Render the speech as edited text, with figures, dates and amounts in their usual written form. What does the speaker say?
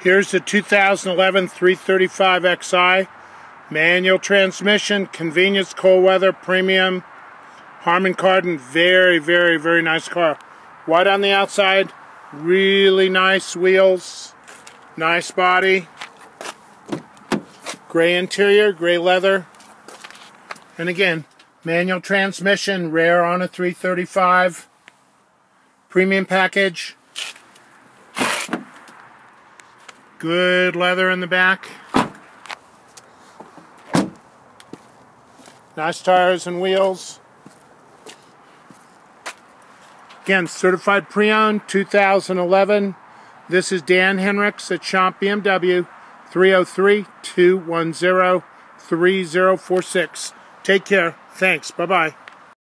Here's the 2011 335xi. Manual transmission, convenience, cold weather, premium. Harman Kardon, very, very, very nice car. White on the outside, really nice wheels, nice body. Gray interior, gray leather. And again, manual transmission, rare on a 335. Premium package. Good leather in the back. Nice tires and wheels. Again, certified pre-owned, 2011. This is Dan Henricks at Schomp BMW, 303-210-3046. Take care. Thanks. Bye-bye.